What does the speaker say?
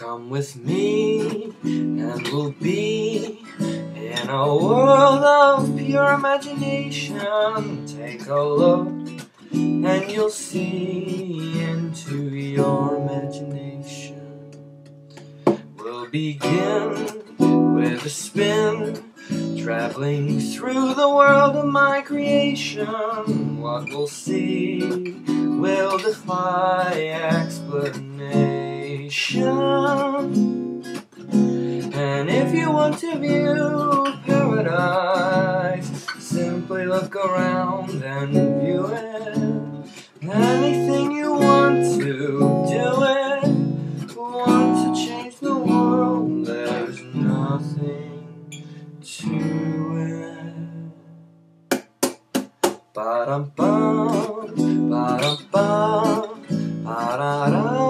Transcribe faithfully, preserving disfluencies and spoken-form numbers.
Come with me, and we'll be in a world of pure imagination. Take a look, and you'll see into your imagination. We'll begin with a spin, traveling through the world of my creation. What we'll see will defy explanation. And if you want to view paradise, simply look around and view it. Anything you want to, do it. Want to change the world, there's nothing to it. Ba-dum-bum, ba-dum-bum, ba-da-da.